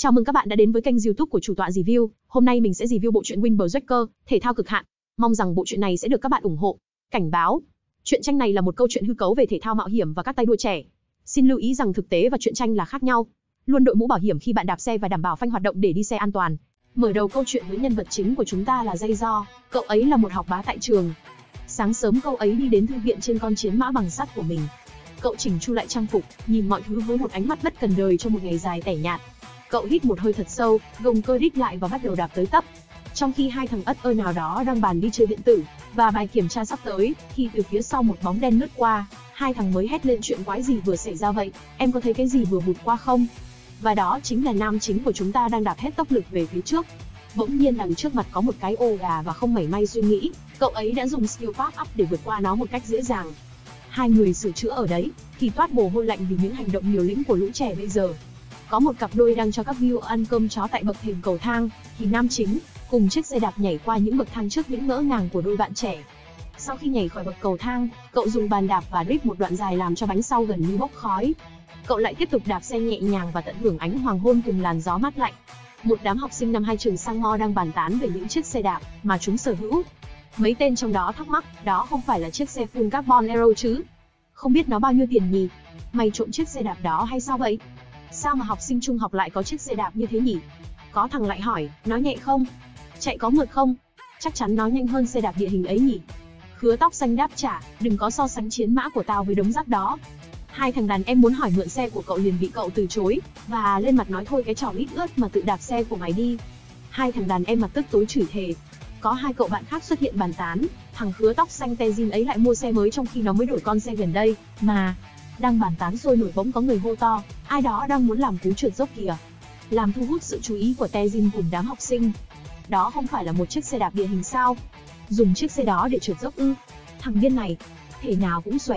Chào mừng các bạn đã đến với kênh YouTube của Chủ tọa Review. Hôm nay mình sẽ review bộ truyện Wind Berserker, thể thao cực hạn. Mong rằng bộ truyện này sẽ được các bạn ủng hộ. Cảnh báo, truyện tranh này là một câu chuyện hư cấu về thể thao mạo hiểm và các tay đua trẻ. Xin lưu ý rằng thực tế và truyện tranh là khác nhau. Luôn đội mũ bảo hiểm khi bạn đạp xe và đảm bảo phanh hoạt động để đi xe an toàn. Mở đầu câu chuyện với nhân vật chính của chúng ta là Dây Do. Cậu ấy là một học bá tại trường. Sáng sớm cậu ấy đi đến thư viện trên con chiến mã bằng sắt của mình. Cậu chỉnh chu lại trang phục, nhìn mọi thứ với một ánh mắt bất cần đời cho một ngày dài tẻ nhạt. Cậu hít một hơi thật sâu, gồng cơ đít lại và bắt đầu đạp tới tấp. Trong khi hai thằng ất ơi nào đó đang bàn đi chơi điện tử và bài kiểm tra sắp tới, thì từ phía sau một bóng đen lướt qua. Hai thằng mới hét lên chuyện quái gì vừa xảy ra vậy, em có thấy cái gì vừa vụt qua không? Và đó chính là nam chính của chúng ta đang đạp hết tốc lực về phía trước. Bỗng nhiên đằng trước mặt có một cái ồ gà và không mảy may suy nghĩ, cậu ấy đã dùng skill power up để vượt qua nó một cách dễ dàng. Hai người sửa chữa ở đấy thì toát mồ hôi lạnh vì những hành động liều lĩnh của lũ trẻ bây giờ. Có một cặp đôi đang cho các viewer ăn cơm chó tại bậc thềm cầu thang, thì nam chính cùng chiếc xe đạp nhảy qua những bậc thang trước những ngỡ ngàng của đôi bạn trẻ. Sau khi nhảy khỏi bậc cầu thang, cậu dùng bàn đạp và drift một đoạn dài làm cho bánh sau gần như bốc khói. Cậu lại tiếp tục đạp xe nhẹ nhàng và tận hưởng ánh hoàng hôn cùng làn gió mát lạnh. Một đám học sinh năm 2 trường Sang Mo đang bàn tán về những chiếc xe đạp mà chúng sở hữu. Mấy tên trong đó thắc mắc, đó không phải là chiếc xe full carbon aero chứ? Không biết nó bao nhiêu tiền nhỉ? Mày trộm chiếc xe đạp đó hay sao vậy? Sao mà học sinh trung học lại có chiếc xe đạp như thế nhỉ? Có thằng lại hỏi, nó nhẹ không? Chạy có mượt không? Chắc chắn nó nhanh hơn xe đạp địa hình ấy nhỉ? Khứa tóc xanh đáp trả, đừng có so sánh chiến mã của tao với đống rác đó. Hai thằng đàn em muốn hỏi mượn xe của cậu liền bị cậu từ chối, và lên mặt nói thôi cái trò lít ướt mà tự đạp xe của mày đi. Hai thằng đàn em mặt tức tối chửi thề. Có hai cậu bạn khác xuất hiện bàn tán, thằng khứa tóc xanh Tezin ấy lại mua xe mới trong khi nó mới đổi con xe gần đây, mà. Đang bàn tán sôi nổi bỗng có người hô to, ai đó đang muốn làm cú trượt dốc kìa. Làm thu hút sự chú ý của Tezin cùng đám học sinh. Đó không phải là một chiếc xe đạp địa hình sao? Dùng chiếc xe đó để trượt dốc ư? Thằng điên này, thể nào cũng xòe.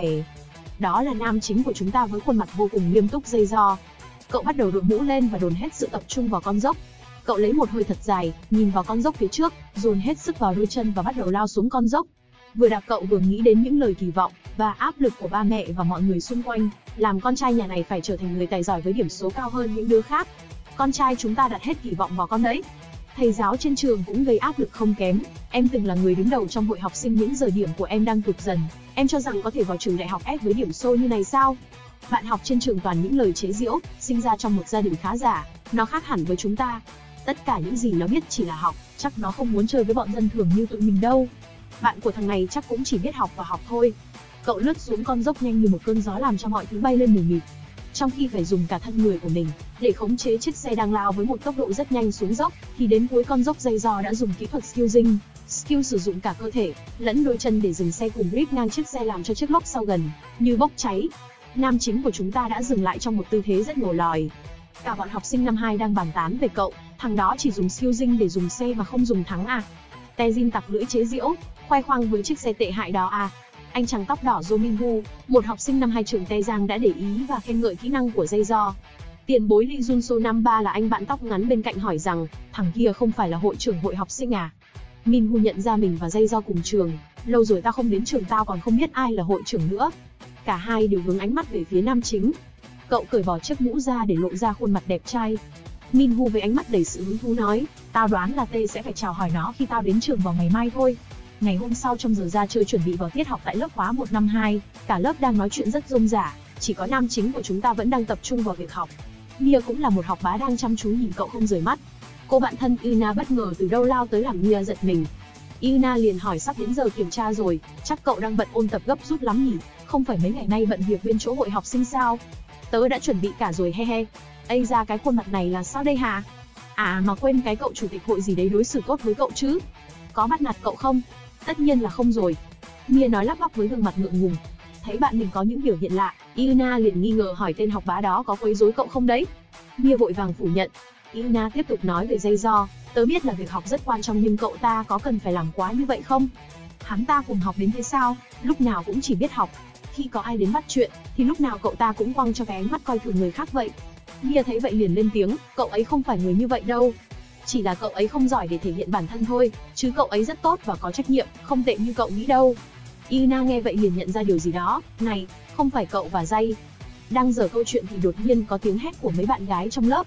Đó là nam chính của chúng ta với khuôn mặt vô cùng nghiêm túc Dây Do. Cậu bắt đầu đội mũ lên và dồn hết sự tập trung vào con dốc. Cậu lấy một hơi thật dài, nhìn vào con dốc phía trước, dồn hết sức vào đôi chân và bắt đầu lao xuống con dốc. Vừa đạp cậu vừa nghĩ đến những lời kỳ vọng và áp lực của ba mẹ và mọi người xung quanh, làm con trai nhà này phải trở thành người tài giỏi với điểm số cao hơn những đứa khác. Con trai chúng ta đặt hết kỳ vọng vào con đấy. Thầy giáo trên trường cũng gây áp lực không kém. Em từng là người đứng đầu trong hội học sinh, những giờ điểm của em đang tụt dần. Em cho rằng có thể vào trường đại học S với điểm số như này sao? Bạn học trên trường toàn những lời chế giễu, sinh ra trong một gia đình khá giả, nó khác hẳn với chúng ta. Tất cả những gì nó biết chỉ là học, chắc nó không muốn chơi với bọn dân thường như tụi mình đâu. Bạn của thằng này chắc cũng chỉ biết học và học thôi. Cậu lướt xuống con dốc nhanh như một cơn gió làm cho mọi thứ bay lên mù mịt. Trong khi phải dùng cả thân người của mình để khống chế chiếc xe đang lao với một tốc độ rất nhanh xuống dốc, thì đến cuối con dốc Dây Do đã dùng kỹ thuật skillzing. Skill sử dụng cả cơ thể lẫn đôi chân để dừng xe cùng grip ngang chiếc xe làm cho chiếc lốp sau gần như bốc cháy. Nam chính của chúng ta đã dừng lại trong một tư thế rất ngầu lòi. Cả bọn học sinh năm 2 đang bàn tán về cậu, thằng đó chỉ dùng skillzing để dùng xe mà không dùng thắng à? Tezin tặc lưỡi chế giễu, khoe khoang với chiếc xe tệ hại đó à? Anh chàng tóc đỏ Jo Minhu, một học sinh năm 2 trường Tây Giang đã để ý và khen ngợi kỹ năng của Dây Do. Tiền bối Lee Junso năm 3 là anh bạn tóc ngắn bên cạnh hỏi rằng, thằng kia không phải là hội trưởng hội học sinh à? Minhu nhận ra mình và Dây Do cùng trường, lâu rồi tao không đến trường tao còn không biết ai là hội trưởng nữa. Cả hai đều hướng ánh mắt về phía nam chính. Cậu cởi bỏ chiếc mũ ra để lộ ra khuôn mặt đẹp trai. Minhu với ánh mắt đầy sự hứng thú nói, tao đoán là Tê sẽ phải chào hỏi nó khi tao đến trường vào ngày mai thôi. Ngày hôm sau trong giờ ra chơi chuẩn bị vào tiết học tại lớp khóa 152, cả lớp đang nói chuyện rất rôm rả, chỉ có nam chính của chúng ta vẫn đang tập trung vào việc học. Mia cũng là một học bá đang chăm chú nhìn cậu không rời mắt. Cô bạn thân Yuna bất ngờ từ đâu lao tới làm Mia giật mình. Yuna liền hỏi sắp đến giờ kiểm tra rồi, chắc cậu đang bận ôn tập gấp rút lắm nhỉ, không phải mấy ngày nay bận việc bên chỗ hội học sinh sao? Tớ đã chuẩn bị cả rồi he he. Ây ra cái khuôn mặt này là sao đây hả? À mà quên, cái cậu chủ tịch hội gì đấy đối xử tốt với cậu chứ? Có bắt nạt cậu không? Tất nhiên là không rồi. Mia nói lắp bắp với gương mặt ngượng ngùng. Thấy bạn mình có những biểu hiện lạ, Yuna liền nghi ngờ hỏi tên học bá đó có quấy rối cậu không đấy. Mia vội vàng phủ nhận. Yuna tiếp tục nói về Dây Do, tớ biết là việc học rất quan trọng nhưng cậu ta có cần phải làm quá như vậy không? Hắn ta cùng học đến thế sao, lúc nào cũng chỉ biết học. Khi có ai đến bắt chuyện, thì lúc nào cậu ta cũng quăng cho cái ánh mắt coi thường người khác vậy. Mia thấy vậy liền lên tiếng, cậu ấy không phải người như vậy đâu. Chỉ là cậu ấy không giỏi để thể hiện bản thân thôi, chứ cậu ấy rất tốt và có trách nhiệm, không tệ như cậu nghĩ đâu. Yuna nghe vậy liền nhận ra điều gì đó, này, không phải cậu và Dây. Đang dở câu chuyện thì đột nhiên có tiếng hét của mấy bạn gái trong lớp.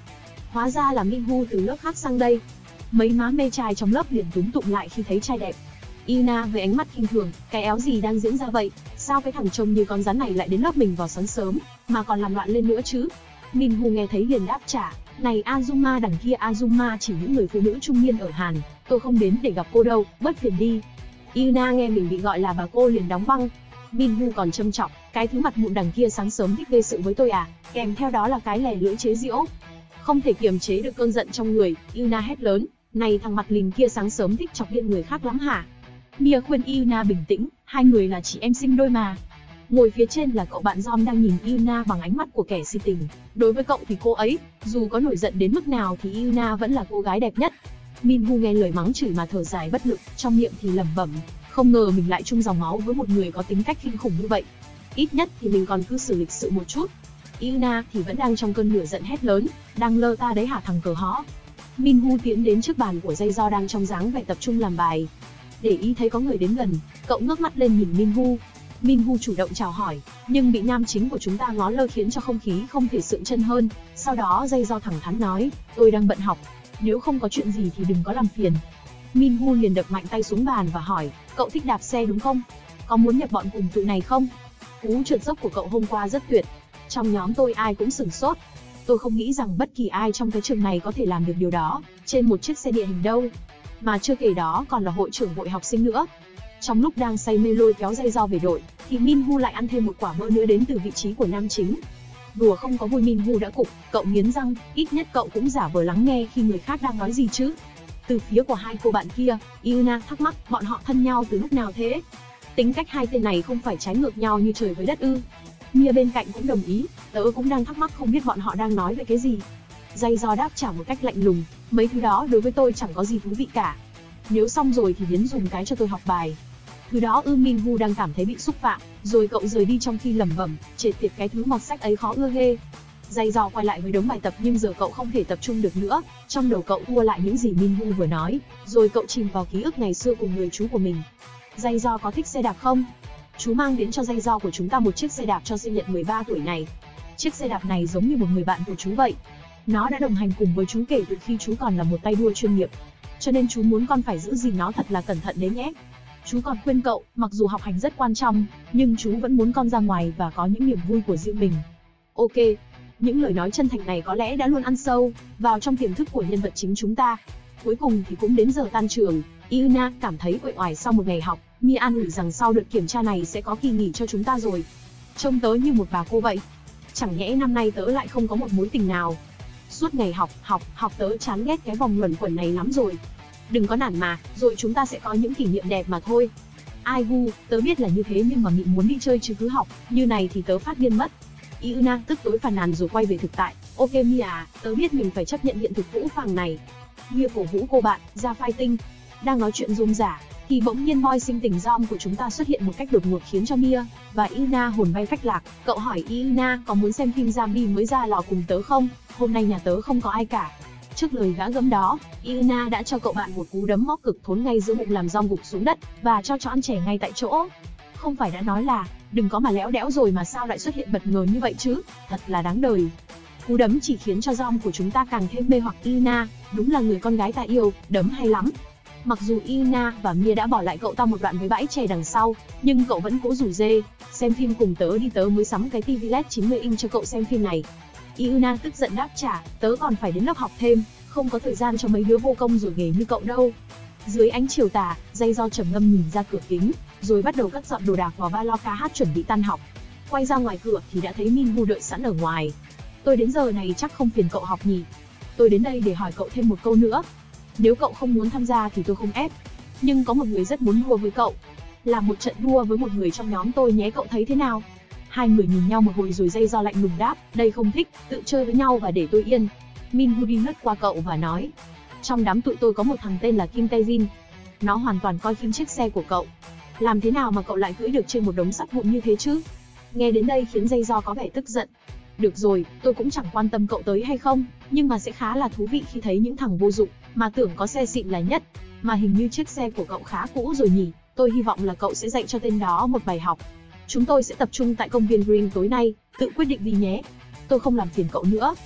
Hóa ra là Minhu từ lớp khác sang đây. Mấy má mê trai trong lớp liền túm tụm lại khi thấy trai đẹp. Yuna với ánh mắt khinh thường, cái éo gì đang diễn ra vậy? Sao cái thằng trông như con rắn này lại đến lớp mình vào sáng sớm, mà còn làm loạn lên nữa chứ? Minhu nghe thấy liền đáp trả, này Azuma đằng kia, Azuma chỉ những người phụ nữ trung niên ở Hàn, tôi không đến để gặp cô đâu, bớt phiền đi. Yuna nghe mình bị gọi là bà cô liền đóng băng. Minhu còn châm chọc, cái thứ mặt mụn đằng kia sáng sớm thích gây sự với tôi à? Kèm theo đó là cái lè lưỡi chế giễu. Không thể kiềm chế được cơn giận trong người, Yuna hét lớn, này thằng mặt lìn kia sáng sớm thích chọc điên người khác lắm hả? Mia khuyên Yuna bình tĩnh, hai người là chị em sinh đôi mà. Ngồi phía trên là cậu bạn Jom đang nhìn Yuna bằng ánh mắt của kẻ si tình. Đối với cậu thì cô ấy, dù có nổi giận đến mức nào thì Yuna vẫn là cô gái đẹp nhất. Minhu nghe lời mắng chửi mà thở dài bất lực, trong miệng thì lẩm bẩm, không ngờ mình lại chung dòng máu với một người có tính cách kinh khủng như vậy. Ít nhất thì mình còn cư xử lịch sự một chút. Yuna thì vẫn đang trong cơn lửa giận hét lớn, đang lơ ta đấy hả thằng cờ hõ. Minhu tiến đến trước bàn của Jae-do đang trong dáng vẻ tập trung làm bài. Để ý thấy có người đến gần, cậu ngước mắt lên nhìn Minhu. Minhu chủ động chào hỏi, nhưng bị nam chính của chúng ta ngó lơ khiến cho không khí không thể sượng chân hơn. Sau đó Jae-do thẳng thắn nói, tôi đang bận học, nếu không có chuyện gì thì đừng có làm phiền. Minhu liền đập mạnh tay xuống bàn và hỏi, cậu thích đạp xe đúng không? Có muốn nhập bọn cùng tụi này không? Cú trượt dốc của cậu hôm qua rất tuyệt. Trong nhóm tôi ai cũng sửng sốt. Tôi không nghĩ rằng bất kỳ ai trong cái trường này có thể làm được điều đó, trên một chiếc xe địa hình đâu. Mà chưa kể đó còn là hội trưởng hội học sinh nữa. Trong lúc đang say mê lôi kéo Jae-do về đội, thì Minhu lại ăn thêm một quả mỡ nữa đến từ vị trí của nam chính. Đùa không có vui Minhu đã cục, cậu nghiến răng, ít nhất cậu cũng giả vờ lắng nghe khi người khác đang nói gì chứ. Từ phía của hai cô bạn kia, Yuna thắc mắc, bọn họ thân nhau từ lúc nào thế? Tính cách hai tên này không phải trái ngược nhau như trời với đất ư? Mia bên cạnh cũng đồng ý, tớ cũng đang thắc mắc không biết bọn họ đang nói về cái gì. Jae-do đáp trả một cách lạnh lùng, mấy thứ đó đối với tôi chẳng có gì thú vị cả. Nếu xong rồi thì biến dùng cái cho tôi học bài. Thứ đó Minhu đang cảm thấy bị xúc phạm, rồi cậu rời đi trong khi lẩm bẩm, chết tiệt cái thứ mọt sách ấy khó ưa ghê. Jae-do quay lại với đống bài tập nhưng giờ cậu không thể tập trung được nữa, trong đầu cậu tua lại những gì Minhu vừa nói, rồi cậu chìm vào ký ức ngày xưa cùng người chú của mình. Jae-do có thích xe đạp không? Chú mang đến cho Jae-do của chúng ta một chiếc xe đạp cho sinh nhật 13 tuổi này. Chiếc xe đạp này giống như một người bạn của chú vậy. Nó đã đồng hành cùng với chú kể từ khi chú còn là một tay đua chuyên nghiệp. Cho nên chú muốn con phải giữ gìn nó thật là cẩn thận đấy nhé. Chú còn khuyên cậu, mặc dù học hành rất quan trọng, nhưng chú vẫn muốn con ra ngoài và có những niềm vui của riêng mình. Ok, những lời nói chân thành này có lẽ đã luôn ăn sâu vào trong tiềm thức của nhân vật chính chúng ta. Cuối cùng thì cũng đến giờ tan trường, Yuna cảm thấy uể oải sau một ngày học. Mia an ủi rằng sau đợt kiểm tra này sẽ có kỳ nghỉ cho chúng ta rồi. Trông tớ như một bà cô vậy. Chẳng nhẽ năm nay tớ lại không có một mối tình nào. Suốt ngày học tớ chán ghét cái vòng luẩn quẩn này lắm rồi. Đừng có nản mà, rồi chúng ta sẽ có những kỷ niệm đẹp mà thôi. Ai gu, tớ biết là như thế nhưng mà Mị muốn đi chơi chứ cứ học, như này thì tớ phát điên mất. Yuna tức tối phàn nàn rồi quay về thực tại. Ok Mia à, tớ biết mình phải chấp nhận hiện thực phũ phàng này. Mia cổ vũ cô bạn, ra fighting. Đang nói chuyện rôm rả, thì bỗng nhiên boy sinh tình Jom của chúng ta xuất hiện một cách đột ngột khiến cho Mia và Yuna hồn bay phách lạc. Cậu hỏi Yuna có muốn xem phim zombie mới ra lò cùng tớ không? Hôm nay nhà tớ không có ai cả. Trước lời gã gẫm đó, Yuna đã cho cậu bạn một cú đấm móc cực thốn ngay giữa bụng làm Jom gục xuống đất và cho ăn chè ngay tại chỗ. Không phải đã nói là đừng có mà lẽo đẽo rồi mà sao lại xuất hiện bất ngờ như vậy chứ? Thật là đáng đời. Cú đấm chỉ khiến cho Jom của chúng ta càng thêm mê hoặc Yuna, đúng là người con gái ta yêu, đấm hay lắm. Mặc dù Yuna và Mia đã bỏ lại cậu ta một đoạn với bãi chè đằng sau, nhưng cậu vẫn cố rủ dê, xem phim cùng tớ đi, tớ mới sắm cái TV LED 90 inch cho cậu xem phim này. Yuna tức giận đáp trả, tớ còn phải đến lớp học thêm, không có thời gian cho mấy đứa vô công rồi nghề như cậu đâu. Dưới ánh chiều tà, Jae-do trầm ngâm nhìn ra cửa kính, rồi bắt đầu cất dọn đồ đạc vào ba lo ca hát chuẩn bị tan học. Quay ra ngoài cửa thì đã thấy Minhu đợi sẵn ở ngoài. Tôi đến giờ này chắc không phiền cậu học nhỉ? Tôi đến đây để hỏi cậu thêm một câu nữa. Nếu cậu không muốn tham gia thì tôi không ép. Nhưng có một người rất muốn đua với cậu. Làm một trận đua với một người trong nhóm tôi nhé, cậu thấy thế nào? Hai người nhìn nhau một hồi rồi Jae-do lạnh lùng đáp, đây không thích, tự chơi với nhau và để tôi yên. Minhu đi lướt qua cậu và nói, trong đám tụi tôi có một thằng tên là Kim Tae-jin. Nó hoàn toàn coi khinh chiếc xe của cậu. Làm thế nào mà cậu lại cưỡi được trên một đống sắt vụn như thế chứ? Nghe đến đây khiến Jae-do có vẻ tức giận. Được rồi, tôi cũng chẳng quan tâm cậu tới hay không, nhưng mà sẽ khá là thú vị khi thấy những thằng vô dụng mà tưởng có xe xịn là nhất. Mà hình như chiếc xe của cậu khá cũ rồi nhỉ, tôi hy vọng là cậu sẽ dạy cho tên đó một bài học. Chúng tôi sẽ tập trung tại công viên Green tối nay, tự quyết định đi nhé. Tôi không làm phiền cậu nữa.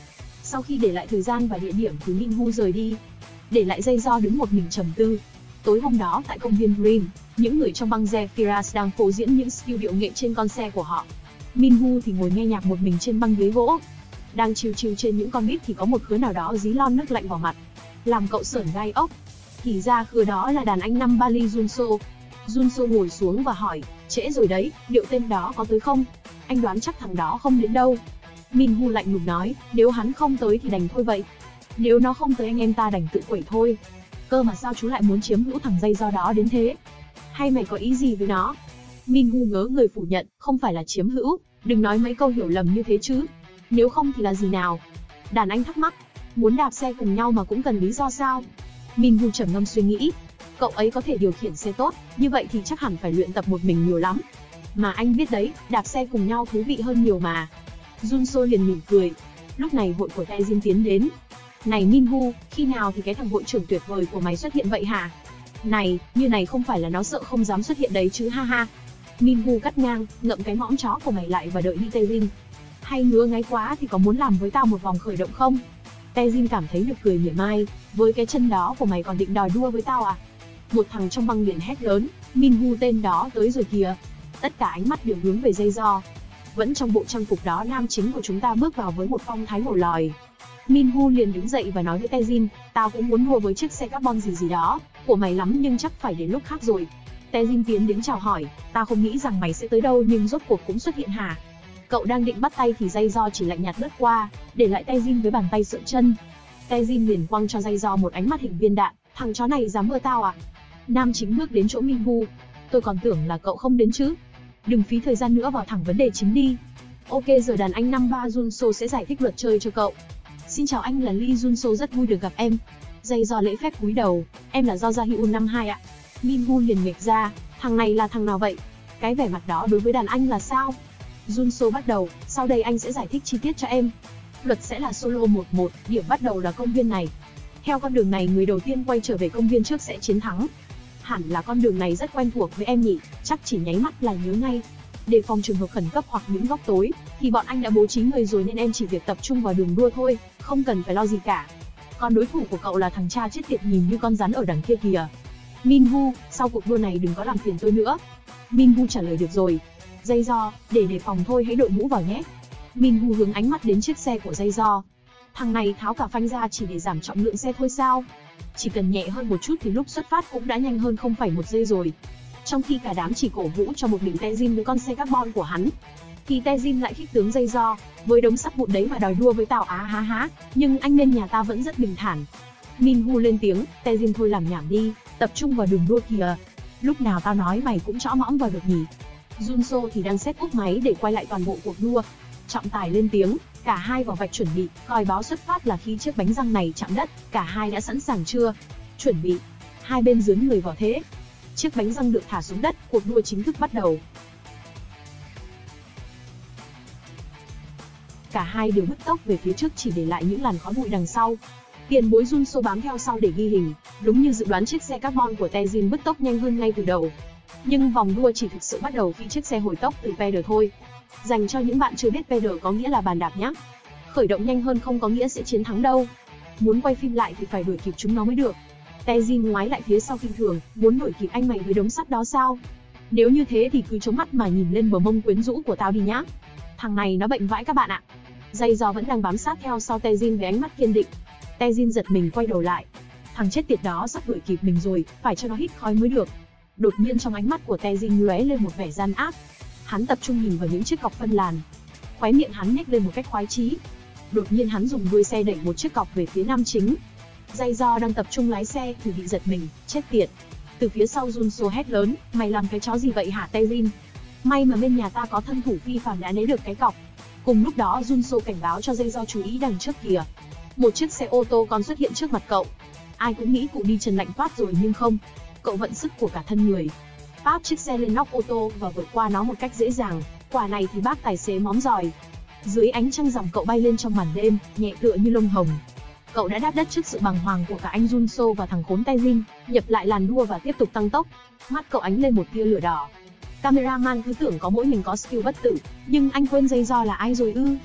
Sau khi để lại thời gian và địa điểm thì Minhu rời đi, để lại dây do đứng một mình trầm tư. Tối hôm đó tại công viên Green, những người trong băng Zephyros đang phô diễn những skill điệu nghệ trên con xe của họ. Minhu thì ngồi nghe nhạc một mình trên băng ghế gỗ. Đang chill chill trên những con beat thì có một khứa nào đó dí lon nước lạnh vào mặt, làm cậu sởn gai ốc. Thì ra khứa đó là đàn anh năm Bali Junso. Junso ngồi xuống và hỏi, trễ rồi đấy, liệu tên đó có tới không? Anh đoán chắc thằng đó không đến đâu. Minhu lạnh lùng nói, nếu hắn không tới thì đành thôi vậy. Nếu nó không tới anh em ta đành tự quẩy thôi. Cơ mà sao chú lại muốn chiếm hữu thằng dây do đó đến thế? Hay mày có ý gì với nó? Minhu ngớ người phủ nhận, không phải là chiếm hữu, đừng nói mấy câu hiểu lầm như thế chứ. Nếu không thì là gì nào? Đàn anh thắc mắc, muốn đạp xe cùng nhau mà cũng cần lý do sao? Minhu trầm ngâm suy nghĩ, cậu ấy có thể điều khiển xe tốt, như vậy thì chắc hẳn phải luyện tập một mình nhiều lắm. Mà anh biết đấy, đạp xe cùng nhau thú vị hơn nhiều mà. Junso liền mỉm cười. Lúc này hội của Taejin tiến đến. Này Minhu, khi nào thì cái thằng hội trưởng tuyệt vời của mày xuất hiện vậy hả? Này, như này không phải là nó sợ không dám xuất hiện đấy chứ ha ha. Minhu cắt ngang, ngậm cái mõm chó của mày lại và đợi đi Taejin. Hay ngứa ngáy quá thì có muốn làm với tao một vòng khởi động không? Taejin cảm thấy được cười mỉa mai, với cái chân đó của mày còn định đòi đua với tao à? Một thằng trong băng liền hét lớn, Minhu tên đó tới rồi kìa. Tất cả ánh mắt đều hướng về dây do. Vẫn trong bộ trang phục đó, nam chính của chúng ta bước vào với một phong thái ngổ lòi. Minhu liền đứng dậy và nói với Taejin, tao cũng muốn đua với chiếc xe carbon gì đó của mày lắm, nhưng chắc phải đến lúc khác rồi. Taejin tiến đến chào hỏi, tao không nghĩ rằng mày sẽ tới đâu nhưng rốt cuộc cũng xuất hiện hả? Cậu đang định bắt tay thì dây do chỉ lạnh nhạt lướt qua, để lại Taejin với bàn tay sượng chân. Taejin liền quăng cho dây do một ánh mắt hình viên đạn, thằng chó này dám mơ tao à? Nam chính bước đến chỗ Minhu, tôi còn tưởng là cậu không đến chứ. Đừng phí thời gian nữa, vào thẳng vấn đề chính đi. Ok, giờ đàn anh năm ba Junso sẽ giải thích luật chơi cho cậu. Xin chào, anh là Lee Junso, rất vui được gặp em. Dây do lễ phép cúi đầu, em là do Gia Hyun năm 2 ạ. Minhu liền nghịch ra, thằng này là thằng nào vậy? Cái vẻ mặt đó đối với đàn anh là sao? Junso bắt đầu, sau đây anh sẽ giải thích chi tiết cho em. Luật sẽ là solo 1-1, điểm bắt đầu là công viên này. Theo con đường này, người đầu tiên quay trở về công viên trước sẽ chiến thắng. Hẳn là con đường này rất quen thuộc với em nhỉ, chắc chỉ nháy mắt là nhớ ngay. Để phòng trường hợp khẩn cấp hoặc những góc tối, thì bọn anh đã bố trí người rồi nên em chỉ việc tập trung vào đường đua thôi, không cần phải lo gì cả. Còn đối thủ của cậu là thằng cha chết tiệt nhìn như con rắn ở đằng kia kìa. Minhu, sau cuộc đua này đừng có làm phiền tôi nữa. Minhu trả lời được rồi. Dây do, để đề phòng thôi hãy đội mũ vào nhé. Minhu hướng ánh mắt đến chiếc xe của dây do. Thằng này tháo cả phanh ra chỉ để giảm trọng lượng xe thôi sao? Chỉ cần nhẹ hơn một chút thì lúc xuất phát cũng đã nhanh hơn 0,1 giây rồi. Trong khi cả đám chỉ cổ vũ cho một mình Taejin với con xe carbon của hắn, thì Taejin lại khích tướng dây do, với đống sắt vụn đấy mà đòi đua với tao á há há, nhưng anh bên nhà ta vẫn rất bình thản. Minhu lên tiếng, Taejin thôi làm nhảm đi, tập trung vào đường đua kìa. Lúc nào tao nói mày cũng chõ mõm vào được nhỉ? Junso thì đang set up máy để quay lại toàn bộ cuộc đua. Trọng tài lên tiếng, cả hai vào vạch chuẩn bị, còi báo xuất phát là khi chiếc bánh răng này chạm đất, cả hai đã sẵn sàng chưa? Chuẩn bị. Hai bên dướn người vào thế. Chiếc bánh răng được thả xuống đất, cuộc đua chính thức bắt đầu. Cả hai đều bứt tốc về phía trước chỉ để lại những làn khói bụi đằng sau. Tiền bối Junso bám theo sau để ghi hình, đúng như dự đoán chiếc xe carbon của Taejin bứt tốc nhanh hơn ngay từ đầu. Nhưng vòng đua chỉ thực sự bắt đầu khi chiếc xe hồi tốc từ pedal thôi. Dành cho những bạn chưa biết, pedal có nghĩa là bàn đạp nhé. Khởi động nhanh hơn không có nghĩa sẽ chiến thắng đâu. Muốn quay phim lại thì phải đuổi kịp chúng nó mới được. Taejin ngoái lại phía sau khinh thường, muốn đuổi kịp anh mày với đống sắt đó sao? Nếu như thế thì cứ chống mắt mà nhìn lên bờ mông quyến rũ của tao đi nhá. Thằng này nó bệnh vãi các bạn ạ. Dây do vẫn đang bám sát theo sau Taejin với ánh mắt kiên định. Taejin giật mình quay đầu lại. Thằng chết tiệt đó sắp đuổi kịp mình rồi, phải cho nó hít khói mới được. Đột nhiên trong ánh mắt của Taejin lóe lên một vẻ gian ác. Hắn tập trung nhìn vào những chiếc cọc phân làn. Khóe miệng hắn nhếch lên một cách khoái chí. Đột nhiên hắn dùng đuôi xe đẩy một chiếc cọc về phía nam chính. Dây do đang tập trung lái xe thì bị giật mình, chết tiệt. Từ phía sau Junso hét lớn, mày làm cái chó gì vậy hả Taejin? May mà bên nhà ta có thân thủ phi phàm đã né được cái cọc. Cùng lúc đó Junso cảnh báo cho dây do chú ý đằng trước kìa. Một chiếc xe ô tô còn xuất hiện trước mặt cậu. Ai cũng nghĩ cụ đi chân lạnh toát rồi nhưng không. Cậu vận sức của cả thân người, páp chiếc xe lên nóc ô tô và vượt qua nó một cách dễ dàng. Quả này thì bác tài xế móm giỏi. Dưới ánh trăng rằm cậu bay lên trong màn đêm, nhẹ tựa như lông hồng. Cậu đã đáp đất trước sự bàng hoàng của cả anh Junso và thằng khốn Taejin, nhập lại làn đua và tiếp tục tăng tốc. Mắt cậu ánh lên một tia lửa đỏ. Cameraman cứ tưởng có mỗi mình có skill bất tử, nhưng anh quên dây do là ai rồi ư?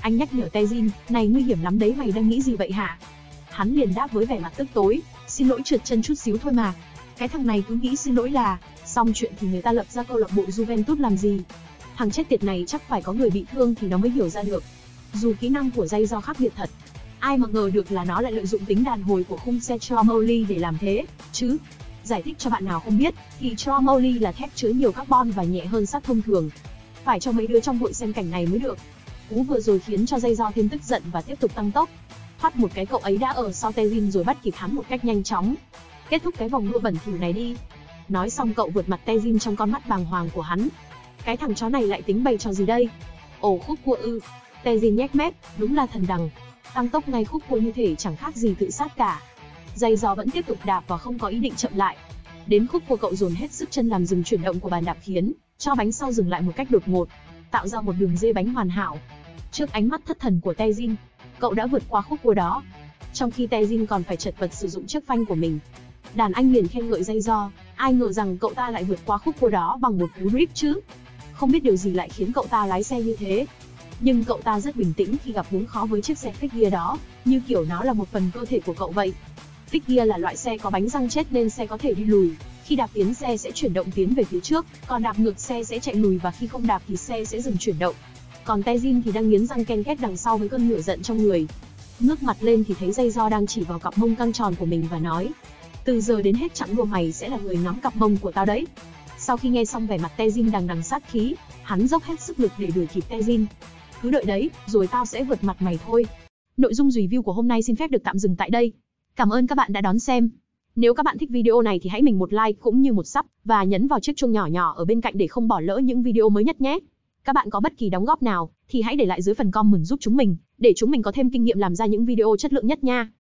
Anh nhắc nhở Taejin, này nguy hiểm lắm đấy, mày đang nghĩ gì vậy hả? Hắn liền đáp với vẻ mặt tức tối, xin lỗi, trượt chân chút xíu thôi mà. Cái thằng này cứ nghĩ xin lỗi là xong chuyện thì người ta lập ra câu lạc bộ Juventus làm gì. Thằng chết tiệt này chắc phải có người bị thương thì nó mới hiểu ra được. Dù kỹ năng của dây do khác biệt thật, ai mà ngờ được là nó lại lợi dụng tính đàn hồi của khung xe Tromoli để làm thế, chứ. Giải thích cho bạn nào không biết, thì Tromoli là thép chứa nhiều carbon và nhẹ hơn sắt thông thường. Phải cho mấy đứa trong hội xem cảnh này mới được. Cú vừa rồi khiến cho dây do thêm tức giận và tiếp tục tăng tốc. Thoát một cái cậu ấy đã ở sau Taejin rồi bắt kịp hắn một cách nhanh chóng. Kết thúc cái vòng đua bẩn thỉu này đi. Nói xong cậu vượt mặt Taejin trong con mắt bàng hoàng của hắn. Cái thằng chó này lại tính bày trò gì đây? Ồ, khúc cua ư? Taejin nhếch mép, đúng là thần đằng. Tăng tốc ngay khúc cua như thể chẳng khác gì tự sát cả. Dây gió vẫn tiếp tục đạp và không có ý định chậm lại. Đến khúc cua cậu dồn hết sức chân làm dừng chuyển động của bàn đạp khiến cho bánh sau dừng lại một cách đột ngột, tạo ra một đường dê bánh hoàn hảo. Trước ánh mắt thất thần của Taejin, cậu đã vượt qua khúc cua đó, trong khi Taejin còn phải chật vật sử dụng chiếc phanh của mình. Đàn anh liền khen ngợi dây do, ai ngờ rằng cậu ta lại vượt qua khúc cua đó bằng một cú drift chứ. Không biết điều gì lại khiến cậu ta lái xe như thế. Nhưng cậu ta rất bình tĩnh khi gặp vướng khó với chiếc xe fixed gear đó, như kiểu nó là một phần cơ thể của cậu vậy. Fixed gear là loại xe có bánh răng chết nên xe có thể đi lùi. Khi đạp tiến xe sẽ chuyển động tiến về phía trước, còn đạp ngược xe sẽ chạy lùi và khi không đạp thì xe sẽ dừng chuyển động. Còn Taejin thì đang nghiến răng ken két đằng sau với cơn lửa giận trong người. Ngước mặt lên thì thấy dây do đang chỉ vào cặp mông căng tròn của mình và nói, từ giờ đến hết chặng đua mày sẽ là người ngắm cặp mông của tao đấy. Sau khi nghe xong vẻ mặt Taejin đằng đằng sát khí, hắn dốc hết sức lực để đuổi kịp Taejin. Cứ đợi đấy, rồi tao sẽ vượt mặt mày thôi. Nội dung review của hôm nay xin phép được tạm dừng tại đây. Cảm ơn các bạn đã đón xem. Nếu các bạn thích video này thì hãy mình một like cũng như một sub và nhấn vào chiếc chuông nhỏ nhỏ ở bên cạnh để không bỏ lỡ những video mới nhất nhé. Các bạn có bất kỳ đóng góp nào thì hãy để lại dưới phần comment giúp chúng mình, để chúng mình có thêm kinh nghiệm làm ra những video chất lượng nhất nha.